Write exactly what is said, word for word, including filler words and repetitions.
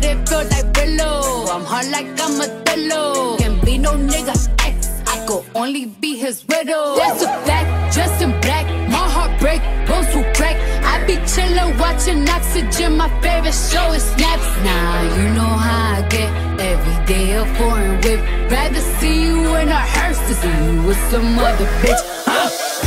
it feels like Brillo. I'm hard like I'm a pillow. Can't be no nigga ex, I could only be his widow. That's a fact, dressed in black, my heart break, bones will crack. I be chillin', watching Oxygen, my favorite show is Snaps. Nah, you know how I get, every day a foreign whip. Rather see you in a hearse than see you with some other bitch. Huh?